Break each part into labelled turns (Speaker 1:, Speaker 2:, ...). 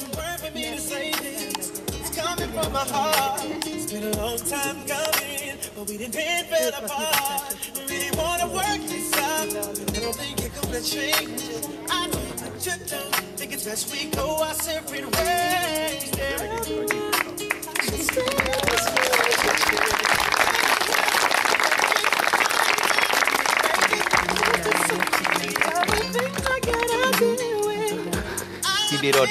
Speaker 1: word for me to say this. It's coming from my heart. It's been a long time coming, but we didn't fell apart. We really wanna work this out. I don't think you're gonna change it. I know that you don't think it's best we go our separate ways.
Speaker 2: Kibírod.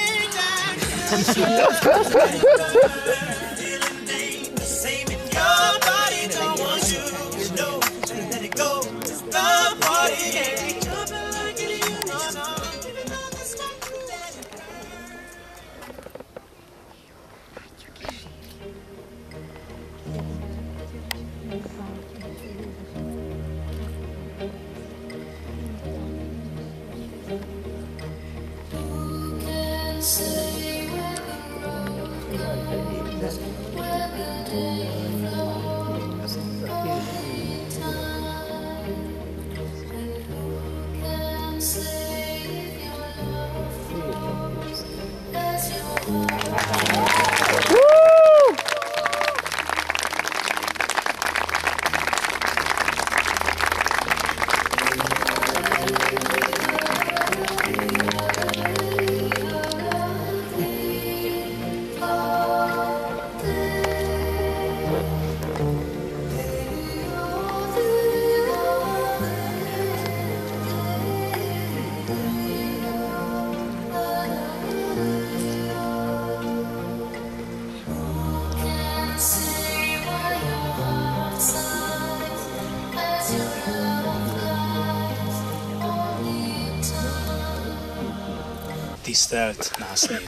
Speaker 3: Tisztelt násznép!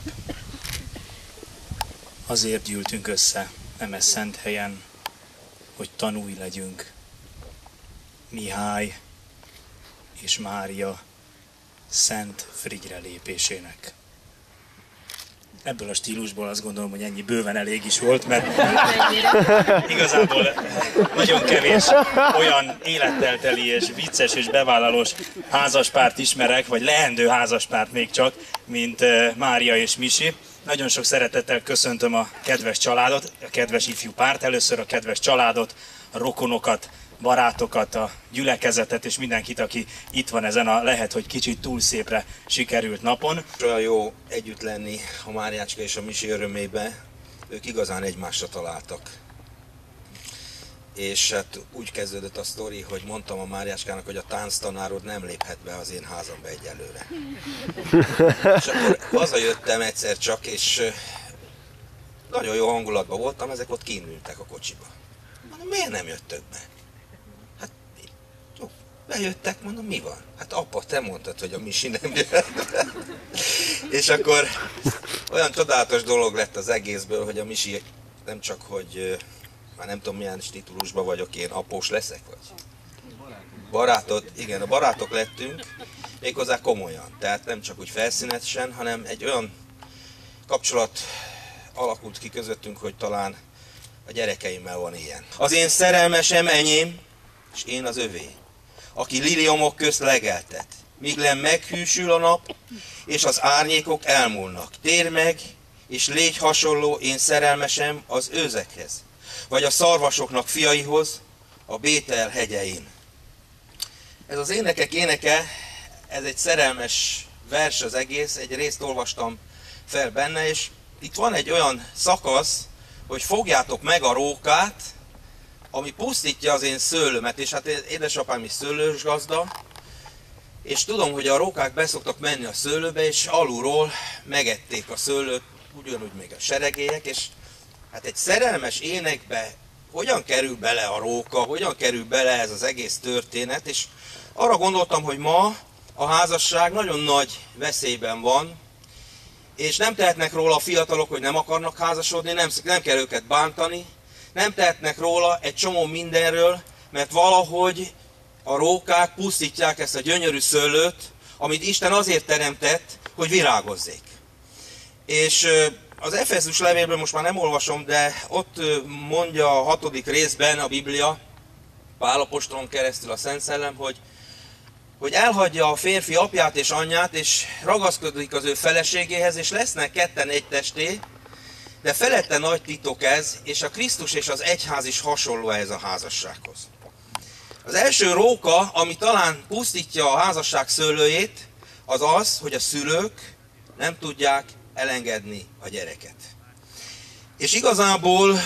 Speaker 3: Azért gyűltünk össze eme szent helyen, hogy tanúi legyünk Mihály és Mária szent frigyre lépésének. Ebből a stílusból azt gondolom, hogy ennyi bőven elég is volt, mert igazából nagyon kevés olyan élettel teli és vicces és bevállalós házaspárt ismerek, vagy leendő házaspárt még csak, mint Mária és Misi. Nagyon sok szeretettel köszöntöm a kedves családot, a kedves ifjú párt, először a kedves családot, a rokonokat, barátokat, a gyülekezetet és mindenkit, aki itt van ezen a lehet, hogy kicsit túl szépre sikerült napon.
Speaker 4: Olyan jó együtt lenni a Máriácska és a Misi örömébe, ők igazán egymásra találtak. És hát úgy kezdődött a sztori, hogy mondtam a Máriácskának, hogy a tánctanárod nem léphet be az én házamba egyelőre. És akkor hazajöttem egyszer csak, és nagyon jó hangulatban voltam, ezek ott kint ültek a kocsiba. Mondom, miért nem jöttök be? Hát jó, bejöttek, mondom, mi van? Hát apa, te mondtad, hogy a Misi nem jött be. És akkor olyan csodálatos dolog lett az egészből, hogy a Misi nem csak, hogy már nem tudom milyen titulusban vagyok, én após leszek, vagy? Barátod, igen, a barátok lettünk, méghozzá komolyan. Tehát nem csak úgy felszínesen, hanem egy olyan kapcsolat alakult ki közöttünk, hogy talán a gyerekeimmel van ilyen. Az én szerelmesem enyém, és én az övé, aki liliomok közt legeltet, míg len meghűsül a nap, és az árnyékok elmúlnak. Tér meg, és légy hasonló én szerelmesem az őzekhez, vagy a szarvasoknak fiaihoz, a Bétel hegyein. Ez az énekek éneke, ez egy szerelmes vers az egész, egy részt olvastam fel benne, és itt van egy olyan szakasz, hogy fogjátok meg a rókát, ami pusztítja az én szőlőmet, és hát édesapám is szőlős gazda, és tudom, hogy a rókák beszoktak menni a szőlőbe, és alulról megették a szőlőt, ugyanúgy még a seregélyek, és hát egy szerelmes énekbe hogyan kerül bele a róka, hogyan kerül bele ez az egész történet, és arra gondoltam, hogy ma a házasság nagyon nagy veszélyben van, és nem tehetnek róla a fiatalok, hogy nem akarnak házasodni, nem kell őket bántani, nem tehetnek róla egy csomó mindenről, mert valahogy a rókák pusztítják ezt a gyönyörű szőlőt, amit Isten azért teremtett, hogy virágozzék. És az Efezus levélből most már nem olvasom, de ott mondja a 6. részben a Biblia, Pál apostolon keresztül a Szent Szellem, hogy hogy elhagyja a férfi apját és anyját, és ragaszkodik az ő feleségéhez, és lesznek ketten egy testé, de felette nagy titok ez, és a Krisztus és az egyház is hasonló ehhez a házassághoz. Az első róka, ami talán pusztítja a házasság szőlőjét, az az, hogy a szülők nem tudják elengedni a gyereket. És igazából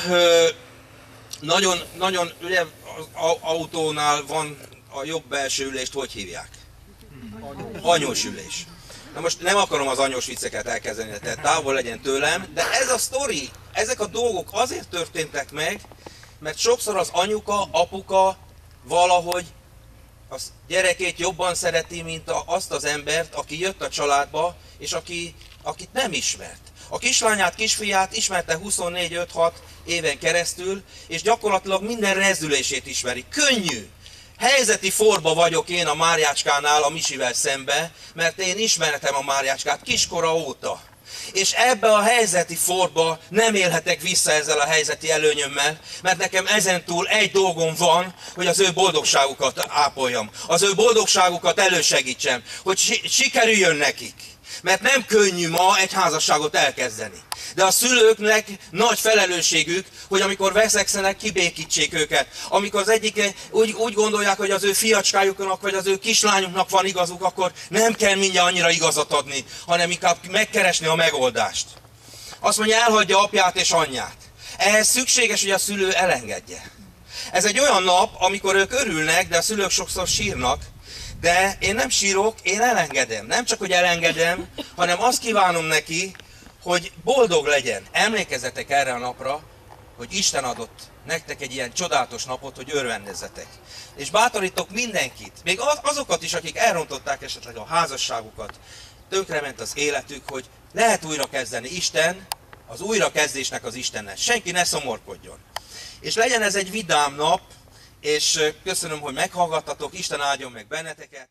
Speaker 4: nagyon, ugye az autónál van a jobb belső ülést, hogy hívják? Anyós ülés. Na most nem akarom az anyós vicceket elkezdeni, tehát távol legyen tőlem, de ez a sztori, ezek a dolgok azért történtek meg, mert sokszor az anyuka, apuka valahogy a gyerekét jobban szereti, mint azt az embert, aki jött a családba, és akit nem ismert. A kislányát, kisfiát ismerte 24-5-6 éven keresztül, és gyakorlatilag minden rezdülését ismeri. Könnyű! Helyzeti forba vagyok én a Máriácskánál a Misivel szembe, mert én ismertem a Máriácskát kiskora óta. És ebbe a helyzeti forba nem élhetek vissza ezzel a helyzeti előnyömmel, mert nekem ezentúl egy dolgom van, hogy az ő boldogságukat ápoljam, az ő boldogságukat elősegítsem, hogy sikerüljön nekik. Mert nem könnyű ma egy házasságot elkezdeni. De a szülőknek nagy felelősségük, hogy amikor veszekszenek, kibékítsék őket. Amikor az egyik úgy gondolják, hogy az ő fiacskájuknak vagy az ő kislányuknak van igazuk, akkor nem kell mindjárt annyira igazat adni, hanem inkább megkeresni a megoldást. Azt mondja, elhagyja apját és anyját. Ehhez szükséges, hogy a szülő elengedje. Ez egy olyan nap, amikor ők örülnek, de a szülők sokszor sírnak, de én nem sírok, én elengedem. Nem csak, hogy elengedem, hanem azt kívánom neki, hogy boldog legyen. Emlékezzetek erre a napra, hogy Isten adott nektek egy ilyen csodálatos napot, hogy örvendezzetek. És bátorítok mindenkit, még azokat is, akik elrontották esetleg a házasságukat, tönkrement az életük, hogy lehet újra kezdeni. Isten az újrakezdésnek az Istenne. Senki ne szomorkodjon. És legyen ez egy vidám nap, és köszönöm, hogy meghallgattatok, Isten áldjon meg benneteket!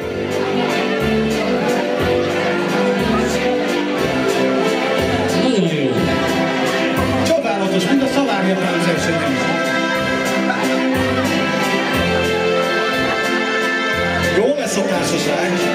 Speaker 2: Nagyon jó!
Speaker 5: Csodálatos, mint a szaláriapán az esemény. Jó lesz a társaság!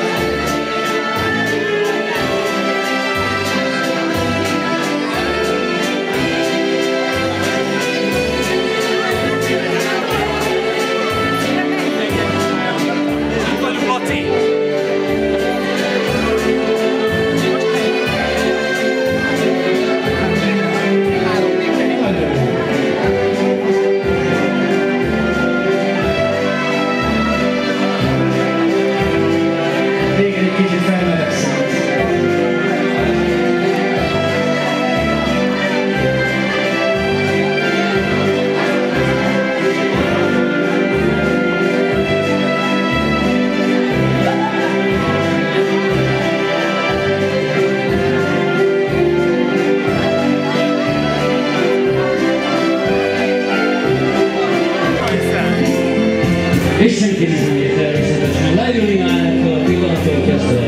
Speaker 2: És senki nem ért természetesen. Leülni már ettől a pillanattól kezdve.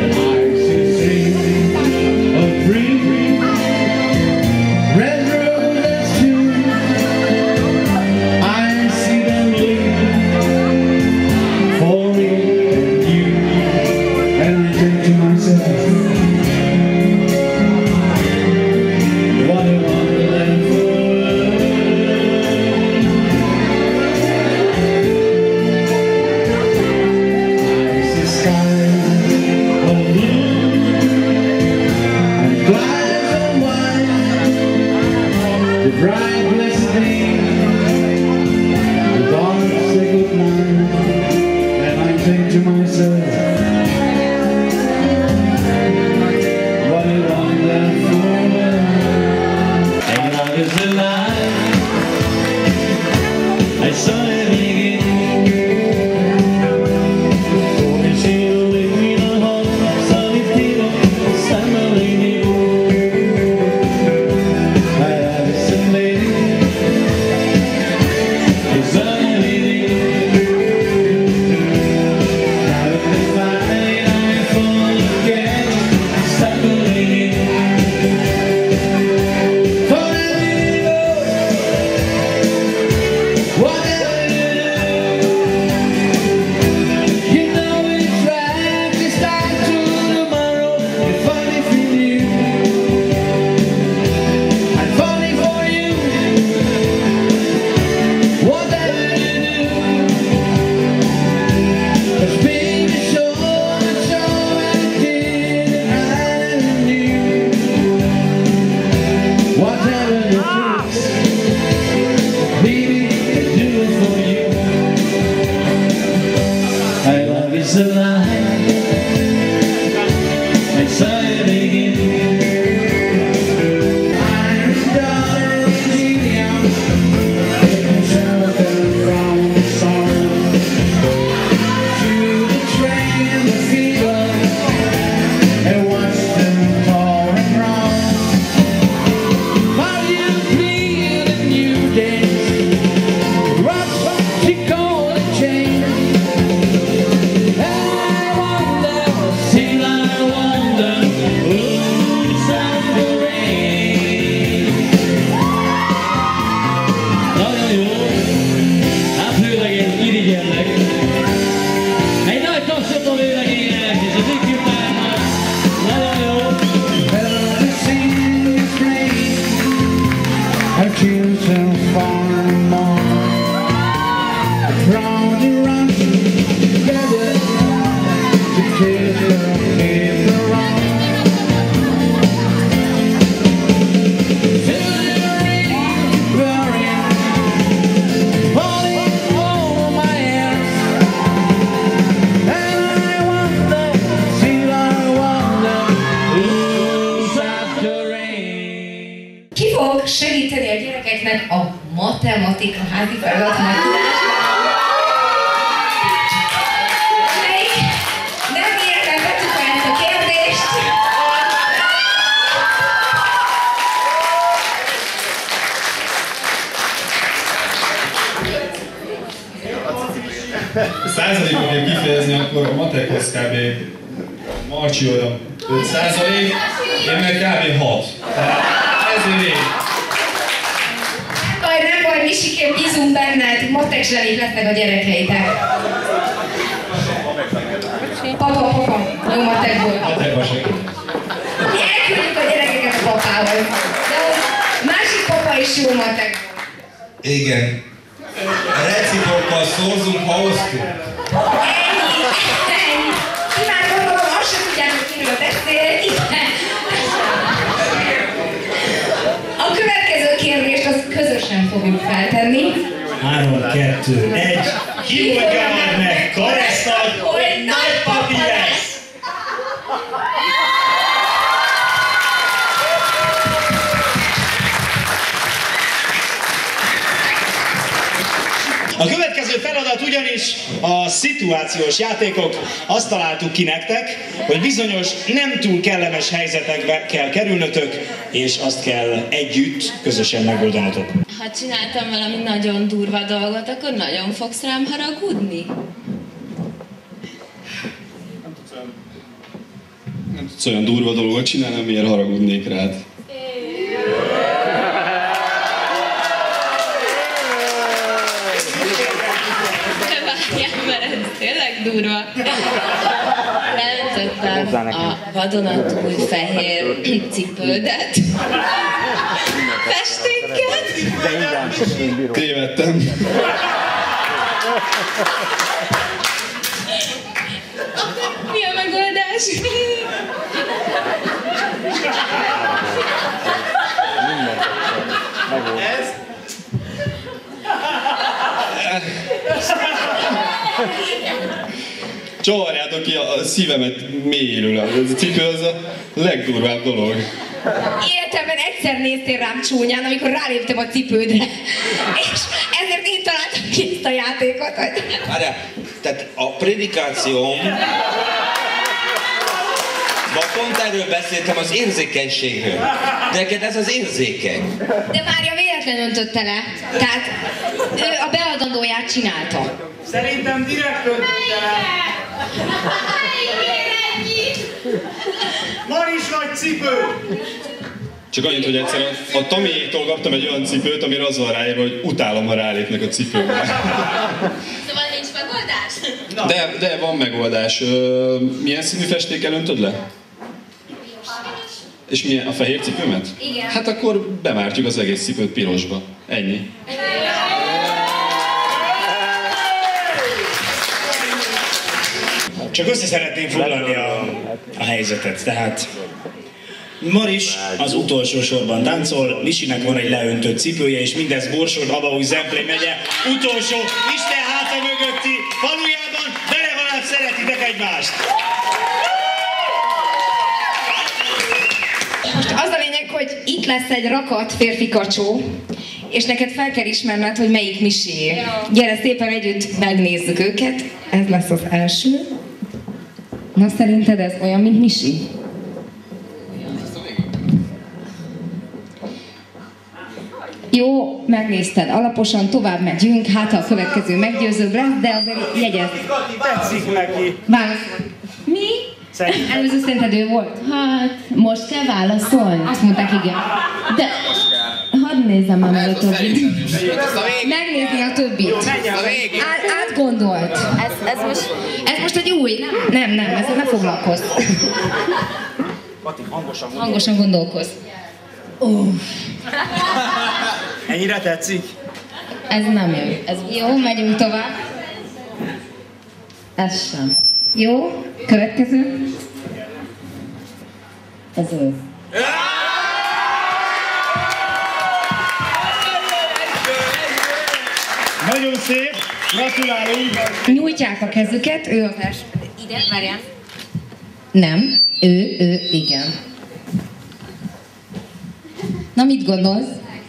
Speaker 5: Someday
Speaker 6: fog segíteni a gyerekeknek a matematika házi feladat megoldásában. Nem értettem fel ezt a kérdést.
Speaker 5: Százalékban kell kifejezni, akkor a matekhoz kb. Marcsi olyan 5%, én meg kb. 6. Ezért én.
Speaker 6: Nem baj, Misikém, bízunk benned, matek zsenik lesznek a gyerekeitek. Papa, jó matekból.
Speaker 5: Matekban segít.
Speaker 6: Elküldjük a gyerekeket a papával. De a másik papa is jó matekból.
Speaker 4: Igen. Reciprokkal szózunk, ha osztunk.
Speaker 6: Ennyi. Ti már gondolom, azt sem tudjátok, kiről beszélni. A következő kérdést azt közösen fogjuk feltenni.
Speaker 3: 3, 2, 1. Ki mondja meg Karesztag, hogy nagypapi lesz? A következő feladat ugyanis a szituációs játékok. Azt találtuk ki nektek, hogy bizonyos nem túl kellemes helyzetekbe kell kerülnötök, és azt kell együtt, közösen megoldanotok.
Speaker 7: Ha csináltam valami nagyon durva dolgot, akkor nagyon fogsz rám haragudni?
Speaker 8: Nem tudsz olyan durva dolgot csinálni, miért haragudnék rád.
Speaker 7: Várjál, mert ez tényleg durva. Leöntöttem a vadonatúj fehér cipődet. Festékkel.
Speaker 8: Tévedtem.
Speaker 7: Mi a megoldás?
Speaker 5: Ez?
Speaker 8: Csavarjátok ki a szívemet mélyéről. Ez a cipő az a legdurvább dolog.
Speaker 6: Életemben egyszer néztél rám csúnyán, amikor ráléptem a cipődre. És ezért én találtam ki ezt a játékot, hogy...
Speaker 4: Várjál, tehát a prédikációm... Ma pont erről beszéltem, az érzékenységről. Neked ez az érzékeny.
Speaker 6: De Mária véletlenül öntötte le. Tehát ő a beadandóját csinálta.
Speaker 5: Szerintem direkt öntötte le. Maris nagy cipő!
Speaker 8: Csak annyit, hogy egyszer a Tamiéktól kaptam egy olyan cipőt, amire az van ráírva, hogy utálom, ha rálépnek a cipőbe.
Speaker 7: Szóval nincs megoldás?
Speaker 8: De van megoldás. Milyen színű festékkel öntöd le? És milyen? A fehér cipőmet?
Speaker 6: Igen.
Speaker 8: Hát akkor bemártjuk az egész cipőt pirosba. Ennyi.
Speaker 3: Csak össze szeretném foglalni a helyzetet. Tehát Maris az utolsó sorban táncol, Misinek van egy leöntött cipője, és mindez Borsod-Abaúj-Zemplén megye utolsó Isten háta mögötti falujában, de legalább szeretitek egymást!
Speaker 6: Most az a lényeg, hogy itt lesz egy rakat férfi kacsó, és neked fel kell ismerned, hogy melyik Misié. Gyere, szépen együtt megnézzük őket. Ez lesz az első. Na, szerinted ez olyan, mint Misi? Jó, megnézted alaposan, tovább megyünk, hát ha a következő meggyőzőbb lesz, de azért jegyez.
Speaker 5: Tetszik neki.
Speaker 6: Válaszol. Mi? Előző szerinted ő volt?
Speaker 7: Hát, most kell válaszolni.
Speaker 6: Azt mondták, igen.
Speaker 7: De hadd nézzem már meg a többit.
Speaker 6: Megnézni a többit. Átgondolt. Ez most egy új? Nem, ezzel ne foglalkozz. Hangosan gondolkozz.
Speaker 5: Ennyire tetszik?
Speaker 7: Ez nem jó. Ez
Speaker 6: Jó, megyünk tovább.
Speaker 7: ez sem.
Speaker 6: Jó, következő.
Speaker 7: Ez ő.
Speaker 5: Nagyon szép, gratulálunk!
Speaker 6: Nyújtják a kezüket, ő az első. Ide, várjál. Nem, ő, igen. Na, mit gondolsz?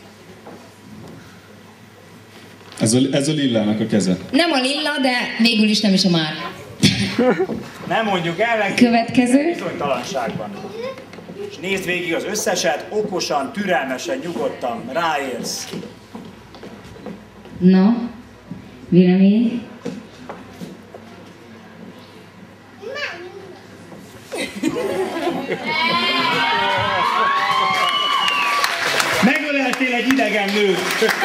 Speaker 8: Ez a Lillának a keze.
Speaker 6: Nem a Lilla, de végül is nem is a Már.
Speaker 3: Nem mondjuk el,
Speaker 6: Következő.
Speaker 3: bizonytalanságban. És nézd végig az összeset, okosan, türelmesen, nyugodtan, ráérsz.
Speaker 6: Na, vélemény?
Speaker 3: Megöleltél egy idegen nőt!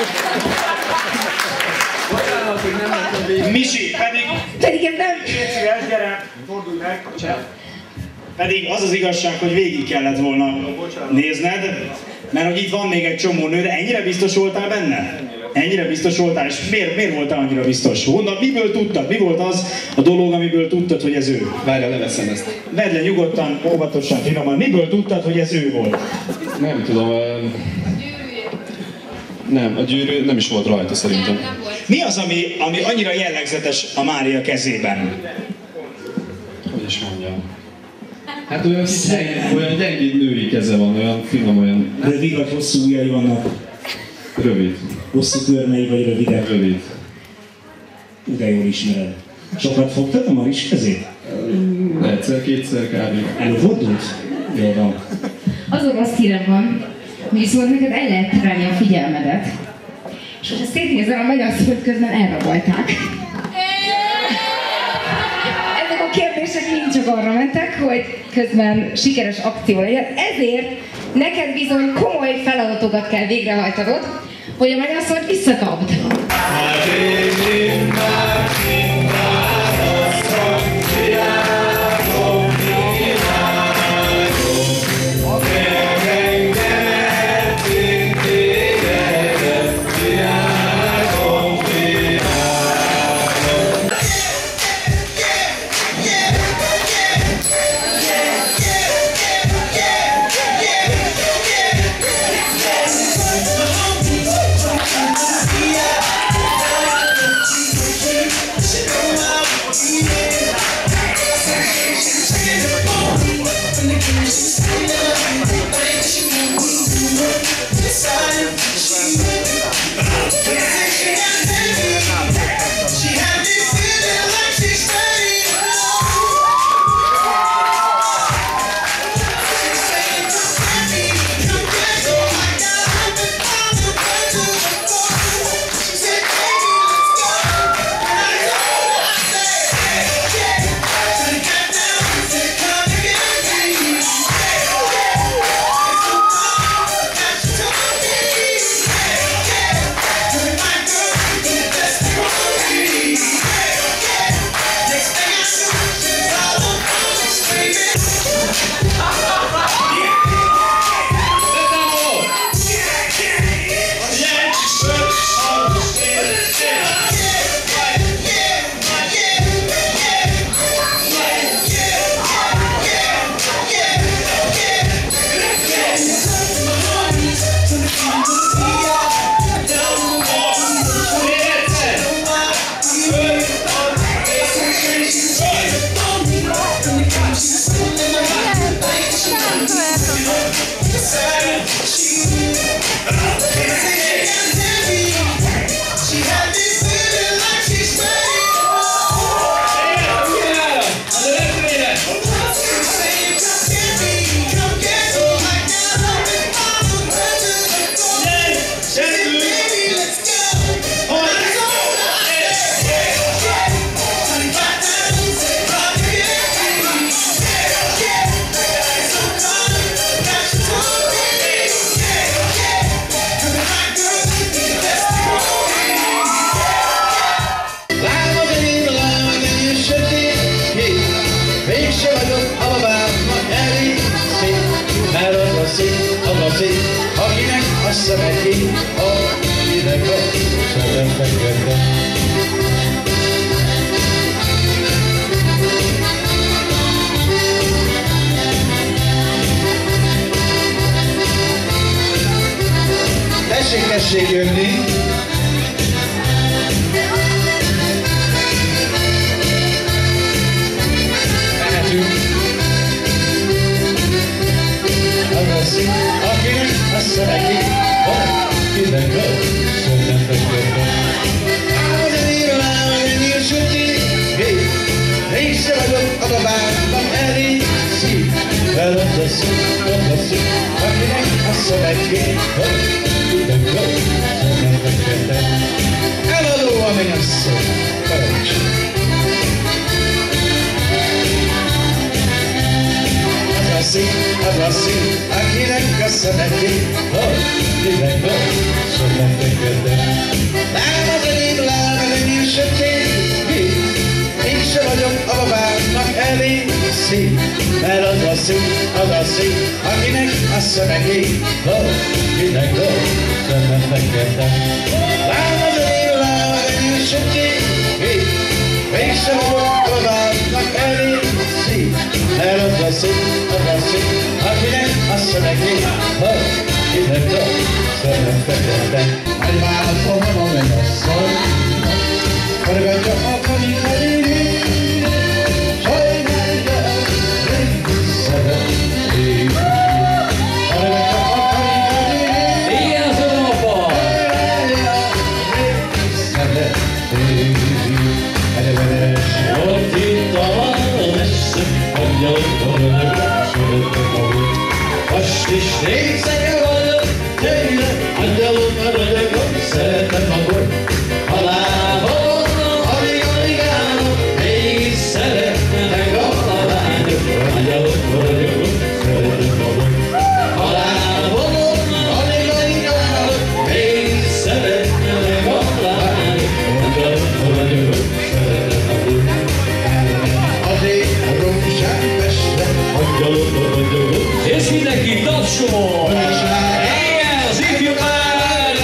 Speaker 3: Misi,
Speaker 6: Pedig ez nem...
Speaker 3: légy szíves, gyere, fordulj meg, pedig az az igazság, hogy végig kellett volna nézned, mert hogy itt van még egy csomó nő, de ennyire biztos voltál benne? Ennyire biztos voltál, és miért voltál annyira biztos? Honnan, miből tudtad? Mi volt az a dolog, amiből tudtad, hogy ez ő?
Speaker 8: Várjál, leveszem ezt.
Speaker 3: Vedd le nyugodtan, óvatosan, finoman. Miből tudtad, hogy ez ő volt?
Speaker 8: Nem tudom, nem, a gyűrű nem is volt rajta szerintem.
Speaker 3: Mi az, ami annyira jellegzetes a Mária kezében?
Speaker 8: Hogy is mondjam. Hát olyan gyengéd női keze van, olyan finom, olyan...
Speaker 3: Rövid vagy hosszú ujjai vannak?
Speaker 8: Rövid.
Speaker 3: Hosszú körmei vagy rövidek?
Speaker 8: Rövid.
Speaker 3: De jól ismered. Sokat fogtad a Maris kezét?
Speaker 8: Egyszer-kétszer kb.
Speaker 3: Előfordult? Jól van.
Speaker 6: Az rossz hírem van, hogy viszont neked el lehet terelni a figyelmedet. És hogyha szétnézel a magyar szót, közben elrabolták. Ezek a kérdések mind csak arra mentek, hogy közben sikeres akció legyen. Ezért neked bizony komoly feladatokat kell végrehajtanod, hogy a magyar szót visszakapd.
Speaker 1: Akinek a szemeki, akinek a szemem fekete. Tessék jönni! Mehetünk! Akinek a szemeki, akinek a szemem fekete.
Speaker 9: szövegé, eladó a mennyasszony, parancsolj! Az a szín, akinek a szemeké, hogy hidegben, sokan fekete. Lám az enyém, lám az enyém sötét, én se vagyok a babámnak elég szín, mert az a szín, akinek a szemeké, hogy hidegben, sokan fekete. Lám az enyém sötét, én se vagyok a babámnak elég szín, mert az a szín, akinek a szövegé, hogy hidegben, sokan fekete. Egy vállatom a mennyasszony, forgatja a kanikadét, sajnálja régi szeretét. Forgatja a kanikadét,
Speaker 2: Vigyázzon apa!
Speaker 9: sajnálja régi szeretét.
Speaker 2: Ott itt a messze, angyalok most is részege vagyok, tényleg, angyalok maradok, szeretem a bort. Halálba alig állok, mégis szeretnek a lányok. Angyalok maradok, szeretem a bort. Halálba alig állok, mégis szeretnek a lányok. Angyalok maradok, szeretem a bort.
Speaker 9: Azért a romság mestre,
Speaker 2: Angyalok maradok, és mindenki tapsol! Igen, az ifjú pár!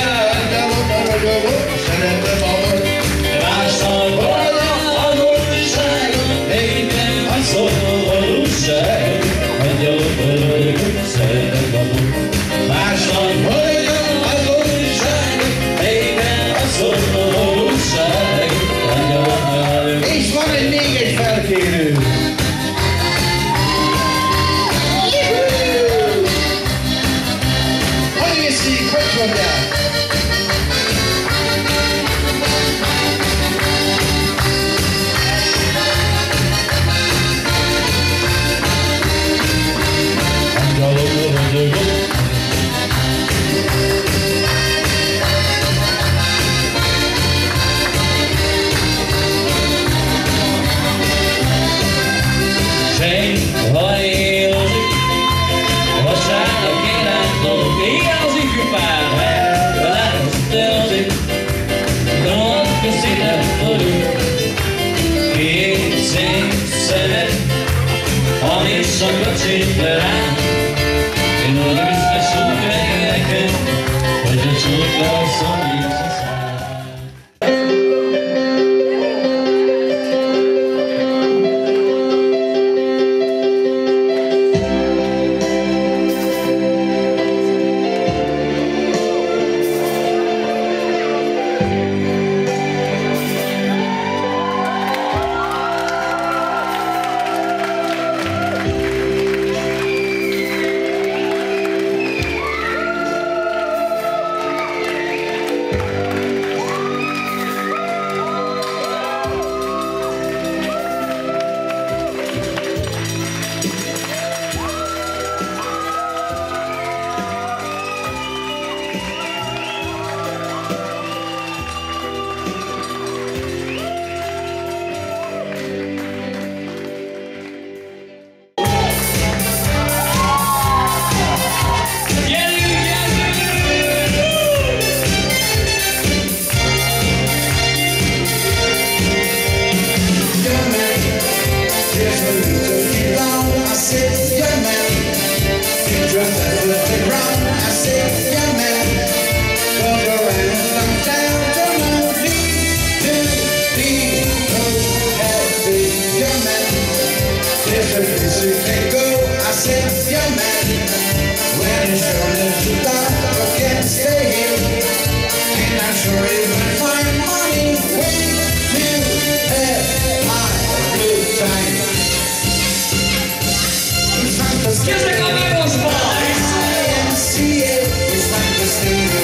Speaker 9: szeretem a bort.
Speaker 2: Mással boldog a valóságot, még nem haszol a valóságot. Angyalok maradok, szeretem a bort. Mással boldog a valóságot, még nem haszol a valóságot. Angyalok maradok.
Speaker 9: És van még egy felkérő. Hogy viszik, hogy mondják?
Speaker 2: Angyalok maradok. Senki, ha élozik, vasárnap kirándulok, ilyen az ifjú pár, látsztőzik, nagy közélet vagyunk. Két szép szemed, ami sokat csípte rám, én oda biztosult meg nekem, hogy a csókra szomítsz a szám. Ezek a Megos Boys!
Speaker 9: It's like the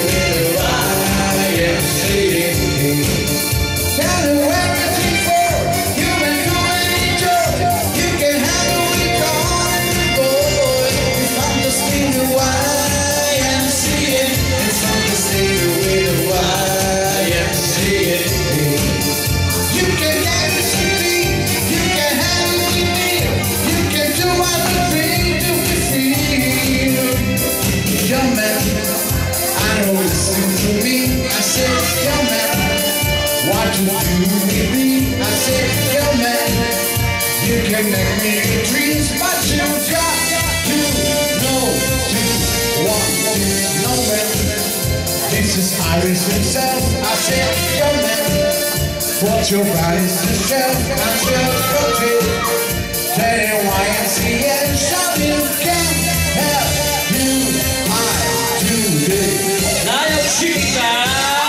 Speaker 9: what you do with me. I said, yo man, you can make me dreams, but you got to know man. This is Iris himself. I said, yo man, put your bodies to shelf. I said, okay, tell you why I see it. So you can help you, I do this.
Speaker 2: Now you're cheating.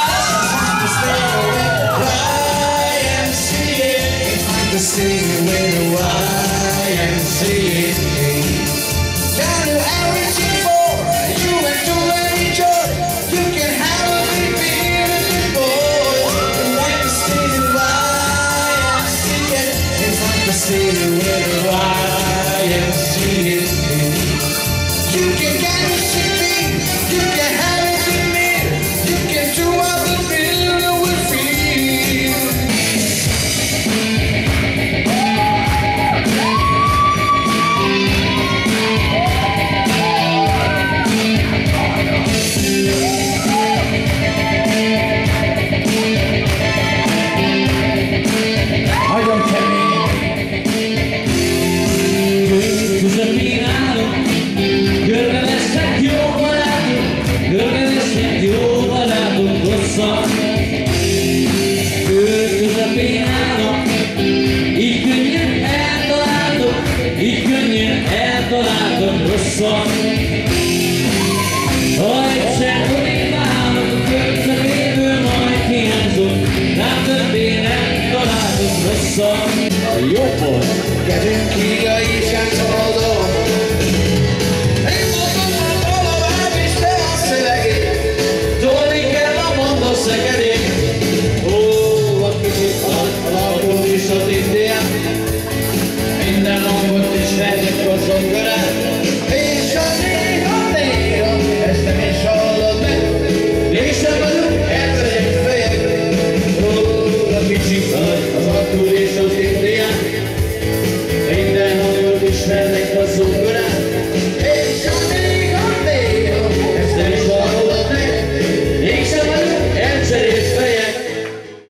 Speaker 9: To see with the YMCA. Down to everything for you and to any joy. You can have a big beautiful boy. You like to see the YMCA. It's like to see with the YMCA. You can get a city, you can have it with me. You can do what we feel with me.
Speaker 2: Ha egyszer korrigálok a köteléből, majd hiányzom, rám többé nem találok rosszat.
Speaker 9: Jobban kezünk ki a ésán szabadon. Én mondom a valamát és te a szövegét. Tolni kell a mondat szegedét. Ó, a kicsit alakul is az Indián. Minden hangot is vegyek a zongarát.